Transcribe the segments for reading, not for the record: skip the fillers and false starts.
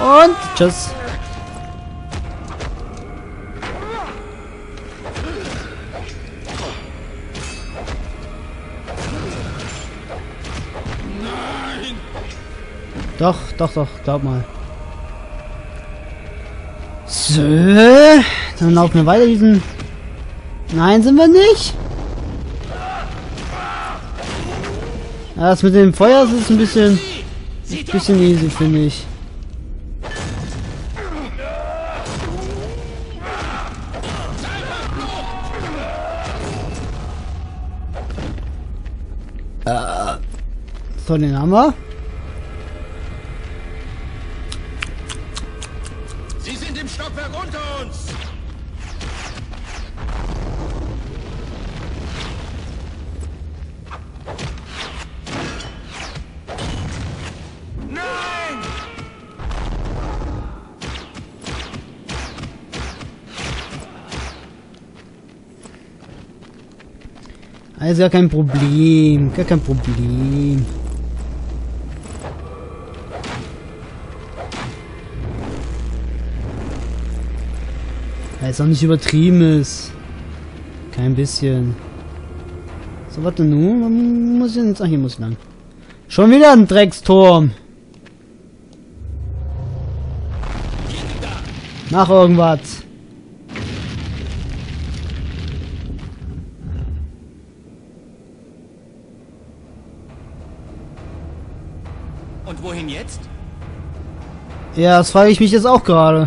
Und tschüss. Doch, glaub mal. So, dann laufen wir weiter diesen... Nein, sind wir nicht? Ja, das mit dem Feuer ist ein bisschen easy, finde ich. So, den haben wir. Sie sind im Stockwerk unter uns! Nein! Also gar kein Problem, gar kein Problem. Weil es auch nicht übertrieben ist. Kein bisschen. So, warte nun. Muss ich jetzt... Ach, hier muss ich lang. Schon wieder ein Drecksturm. Mach irgendwas. Und wohin jetzt? Ja, das frage ich mich jetzt auch gerade.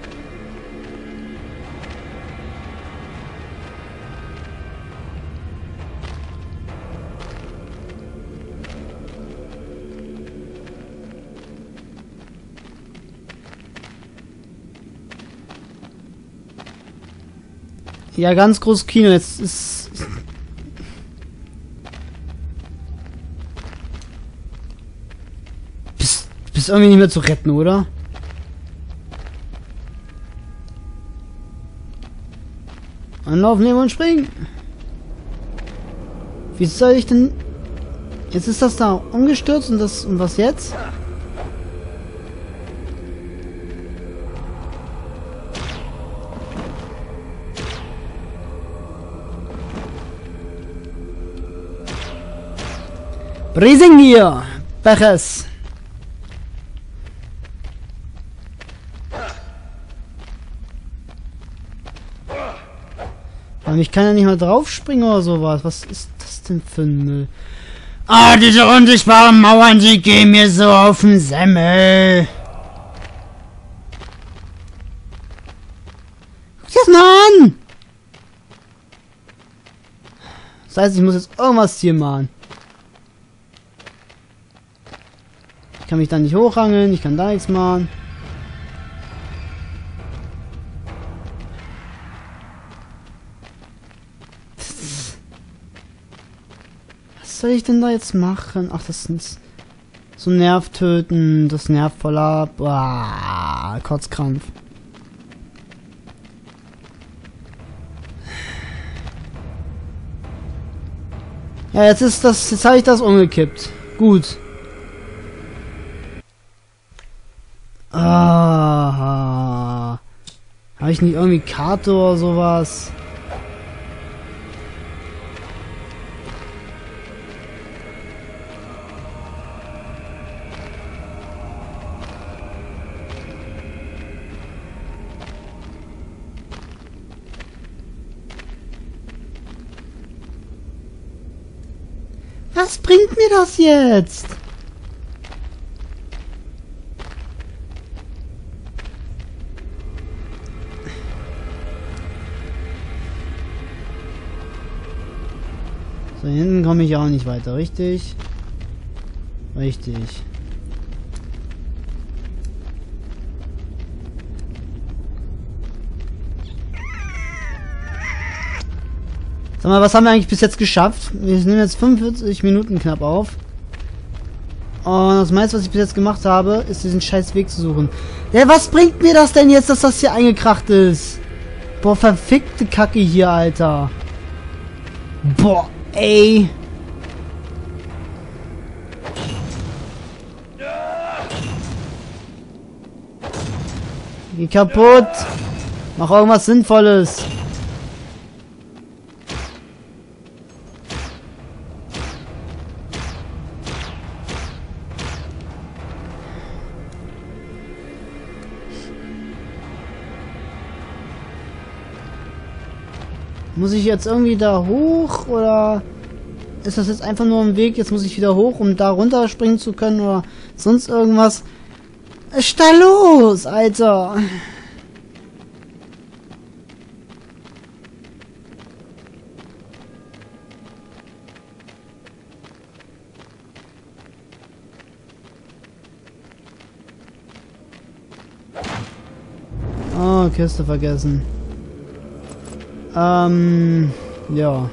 Ja, ganz großes Kino. Jetzt ist... Bist irgendwie nicht mehr zu retten, oder? Anlaufen, nehmen und springen. Wie soll ich denn... Jetzt ist das da umgestürzt und das... Und was jetzt? Brisingir! Beches! Aber ich kann ja nicht mal draufspringen oder sowas. Was ist das denn für ein Müll? Ah, diese unsichtbaren Mauern, die gehen mir so auf den Semmel. Guck dir das mal an! Das heißt, ich muss jetzt irgendwas hier machen. Ich kann mich da nicht hochrangeln, ich kann da nichts machen. Was soll ich denn da jetzt machen? Ach, das ist so Nerv töten, das nervt voll ab. Ah, Kotzkrampf. Ja, jetzt habe ich das umgekippt. Gut. Ah, habe ich nicht irgendwie Karte oder sowas? Was bringt mir das jetzt? So, hier hinten komme ich auch nicht weiter, richtig? Richtig. Sag mal, was haben wir eigentlich bis jetzt geschafft? Wir nehmen jetzt 45 Minuten knapp auf. Und das meiste, was ich bis jetzt gemacht habe, ist diesen scheiß Weg zu suchen. Ja, was bringt mir das denn jetzt, dass das hier eingekracht ist? Boah, verfickte Kacke hier, Alter. Boah, ey. Geh kaputt. Mach irgendwas Sinnvolles. Muss ich jetzt irgendwie da hoch oder ist das jetzt einfach nur ein Weg? Jetzt muss ich wieder hoch, um da runter springen zu können oder sonst irgendwas? Was ist da los, Alter? Oh, Kiste vergessen. Ja.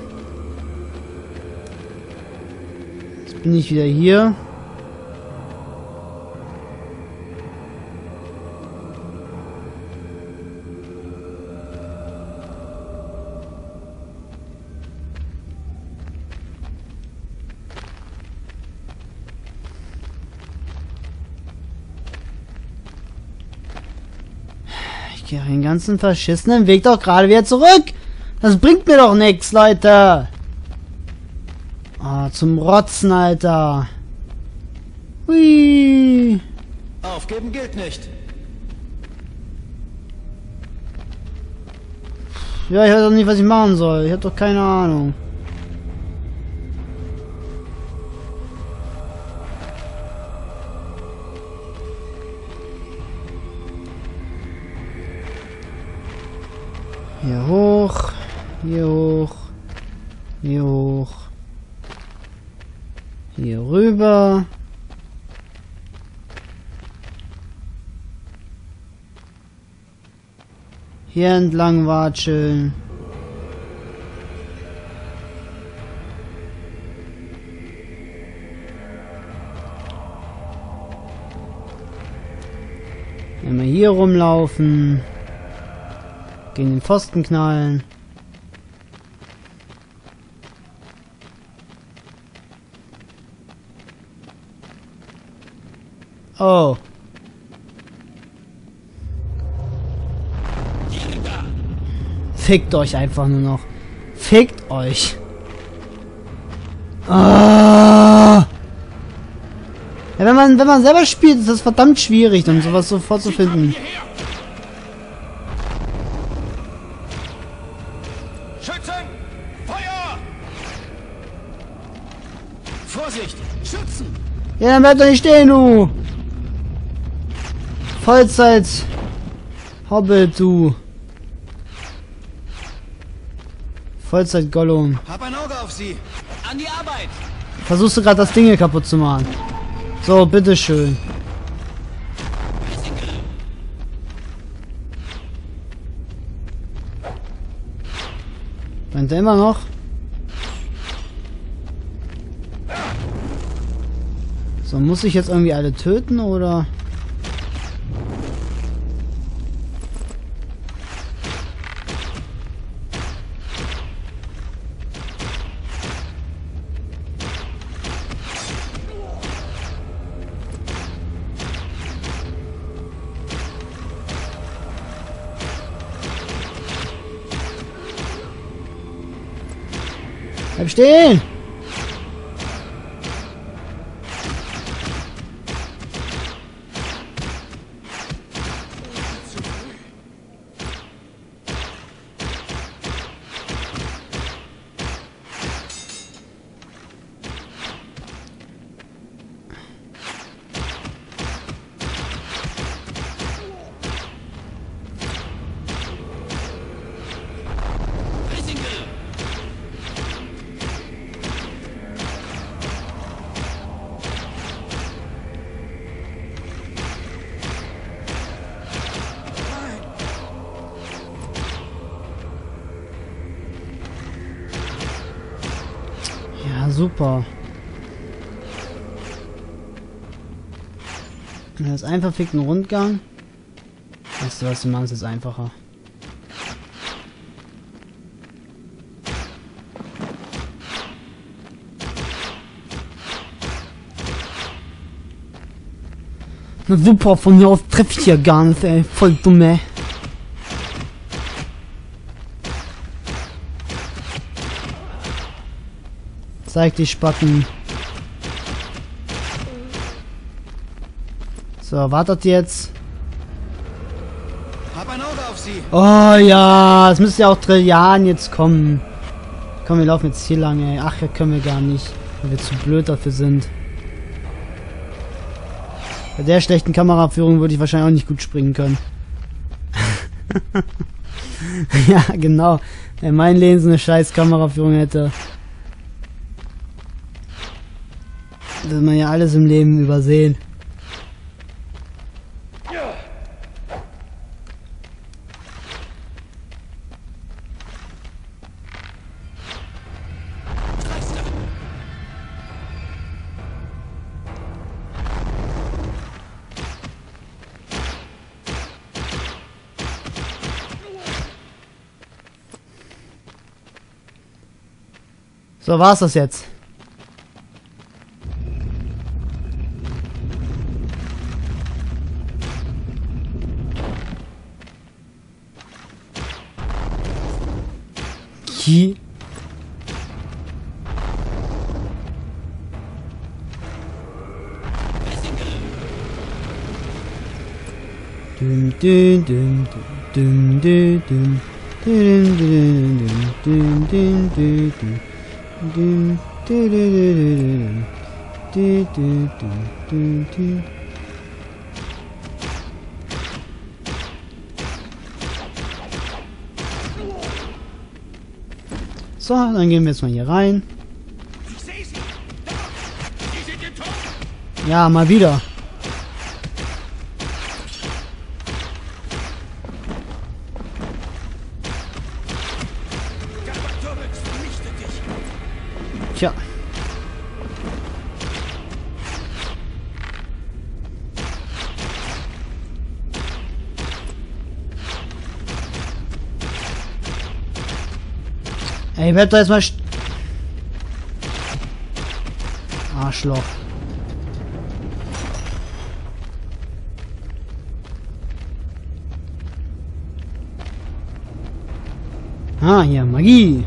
Jetzt bin ich wieder hier. Ich gehe den ganzen verschissenen Weg doch gerade wieder zurück. Das bringt mir doch nichts, Leute. Ah, zum Rotzen, Alter. Hui. Aufgeben gilt nicht. Ja, ich weiß doch nicht, was ich machen soll. Ich habe doch keine Ahnung. Hier hoch. Hier hoch. Hier hoch. Hier rüber. Hier entlang watscheln. Immer hier rumlaufen. Gegen den Pfosten knallen. Oh. Fickt euch einfach nur noch. Fickt euch. Ah. Ja, wenn man selber spielt, ist das verdammt schwierig, dann sowas sofort zu finden. Schützen! Feuer! Vorsicht! Schützen! Ja, dann bleib doch nicht stehen, du! Vollzeit! Hobbit, du! Vollzeit Gollum. Hab ein Auge auf sie! An die Arbeit! Versuchst du gerade das Ding hier kaputt zu machen? So, bitteschön. Brennt er immer noch? So, muss ich jetzt irgendwie alle töten, oder? Bleib stehen! Ja, super. Das ist ein verfickten Rundgang. Weißt du was, du machst es einfacher. Na super, von hier aus treffe ich ja gar nicht, ey. Voll dumme. Zeig die Spacken. So, wartet jetzt. Hab ein Auge auf sie. Oh ja, es müsste ja auch Trillian jetzt kommen. Komm, wir laufen jetzt hier lang, ey. Ach, ja, können wir gar nicht, weil wir zu blöd dafür sind. Bei der schlechten Kameraführung würde ich wahrscheinlich auch nicht gut springen können. Ja, genau. Wenn mein Leben so eine scheiß Kameraführung hätte. Das man ja alles im Leben übersehen. So, war's das jetzt? Ki. Dum dum dum dum dum dum dum dum dum dum dum dum. Dun, du, du, du, du, du, du. So, dann gehen wir jetzt mal hier rein. Ja, mal wieder. Tja. Ey, werd doch jetzt mal Arschloch. Ah, hier, Magie.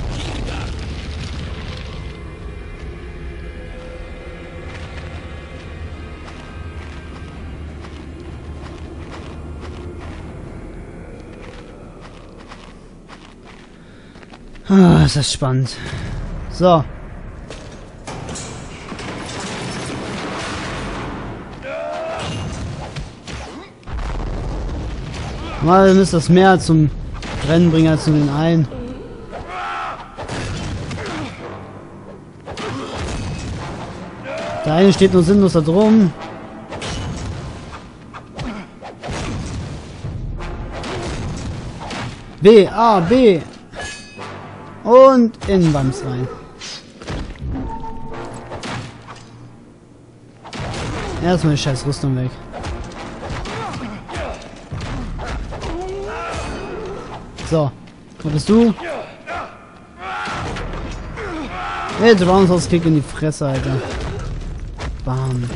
Ah, ist das spannend. So. Mal müsste das mehr zum Rennen bringen als nur den einen. Der eine steht nur sinnlos da drum. B, A, B. Und in Wams rein. Erstmal die scheiß Rüstung weg. So. Wo bist du? Jetzt Roundhouse-Kick in die Fresse, Alter. Bam.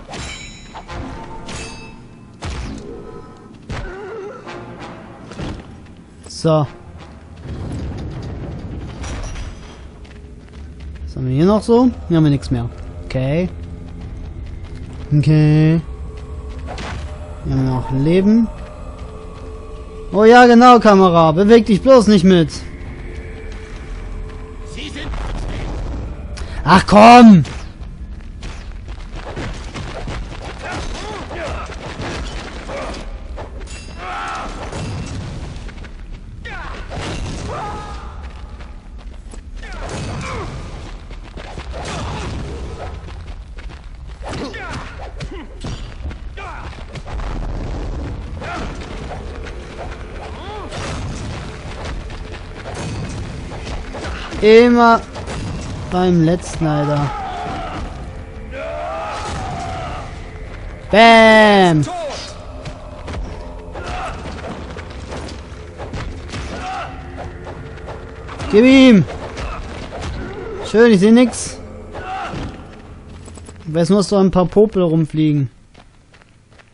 So. Was haben wir hier noch so? Hier haben wir nichts mehr. Okay. Okay. Hier haben wir noch Leben. Oh ja, genau, Kamera. Beweg dich bloß nicht mit. Ach komm! Immer beim letzten, Alter. Bam! Gib ihm! Schön, ich sehe nix. Ich weiß nur, dass da ein paar Popel rumfliegen.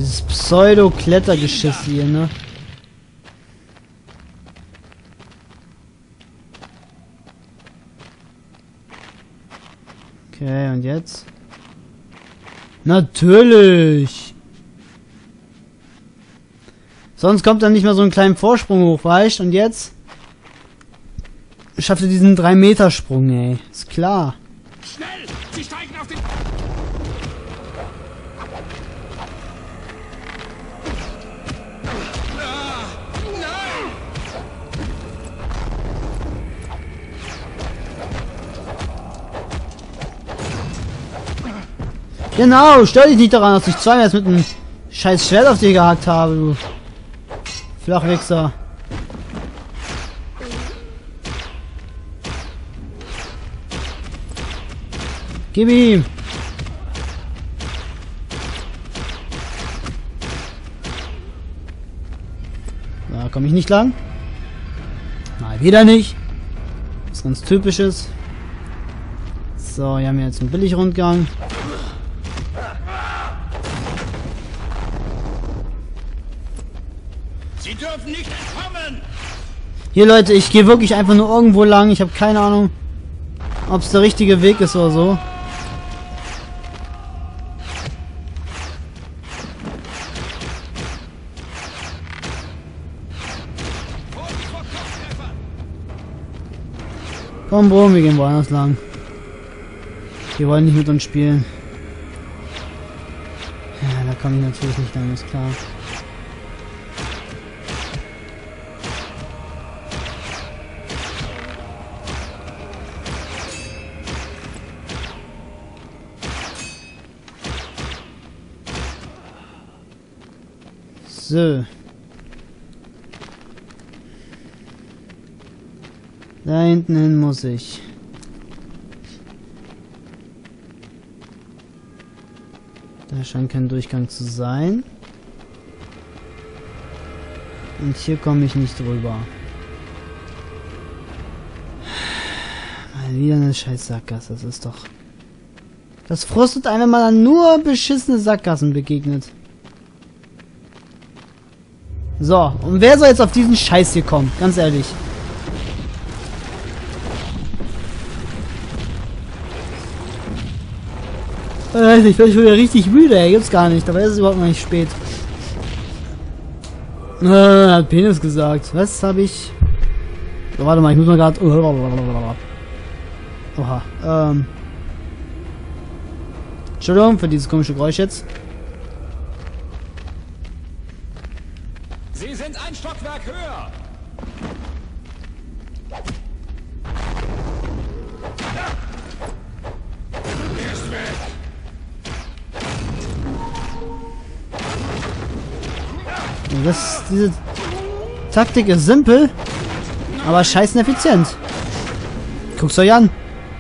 Dieses Pseudo-Klettergeschiss hier, ne? Okay, und jetzt? Natürlich! Sonst kommt dann nicht mal so einen kleinen Vorsprung hoch, weißt? Und jetzt? Schafft ihr diesen 3-Meter-Sprung, ey. Ist klar. Schnell! Sie steigen auf den... Genau, stör dich nicht daran, dass ich zweimal jetzt mit einem scheiß Schwert auf dir gehackt habe, du Flachwichser. Gib ihm! Da komme ich nicht lang. Mal wieder nicht. Was ganz typisches. So, wir haben jetzt einen Billigrundgang. Sie dürfen nicht entkommen! Hier, Leute, ich gehe wirklich einfach nur irgendwo lang. Ich habe keine Ahnung, ob es der richtige Weg ist oder so. Komm, Bro, wir gehen woanders lang. Die wollen nicht mit uns spielen. Ja, da komme ich natürlich nicht lang, ist klar. So. Da hinten hin muss ich. Da scheint kein Durchgang zu sein. Und hier komme ich nicht drüber. Mal wieder eine scheiß Sackgasse, das ist doch... Das frustet einen, wenn man dann nur beschissene Sackgassen begegnet. So, und wer soll jetzt auf diesen Scheiß hier kommen? Ganz ehrlich. Ich bin schon wieder richtig müde, ey. Gibt's gar nicht. Dabei ist es überhaupt noch nicht spät. Hat Penis gesagt. Was habe ich... So, warte mal, ich muss mal gerade... Oha. Entschuldigung für dieses komische Geräusch jetzt. Sie sind ein Stockwerk höher! Er ist weg! Diese Taktik ist simpel, aber scheißen effizient. Guckt's euch an.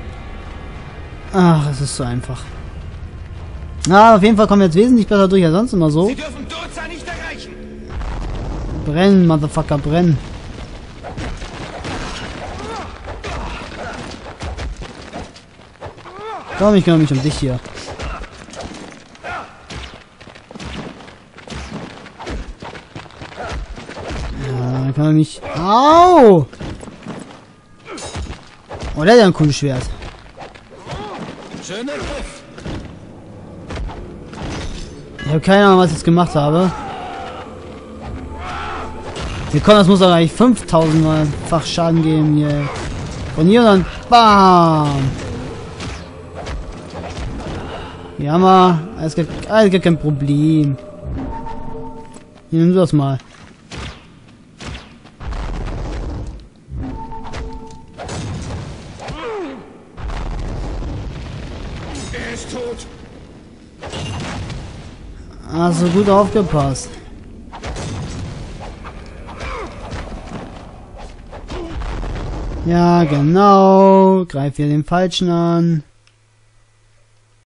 Ach, es ist so einfach. Na, auf jeden Fall kommen wir jetzt wesentlich besser durch als sonst immer so. Sie dürfen Durza nicht erreichen! Brennen, Motherfucker, brennen. Komm, ich kümmere mich um dich hier. Ja, dann kann man mich... Au! Oh, der hat ja ein cooles Schwert. Schöner Griff! Ich habe keine Ahnung, was ich jetzt gemacht habe. Hier kommt, das muss doch eigentlich 5000-fach Schaden geben hier. Von hier und dann BAM! Ja, mal. Alles gar kein Problem. Hier, nimm das mal. Er ist tot! Hast du gut aufgepasst. Ja, genau. Greif hier den Falschen an.